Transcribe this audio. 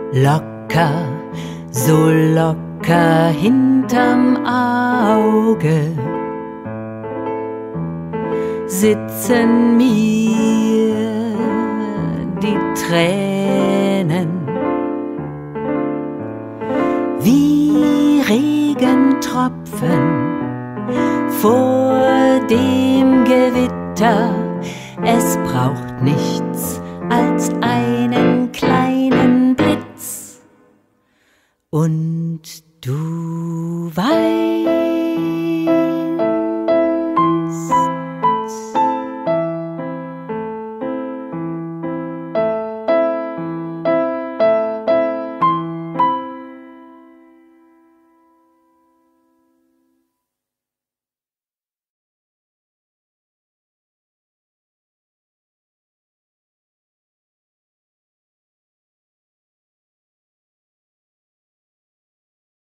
Locker, so locker hinterm Auge sitzen mir die Tränen wie Regentropfen vor dem Gewitter. Es braucht nichts als einen kleinen Blitz und du weißt,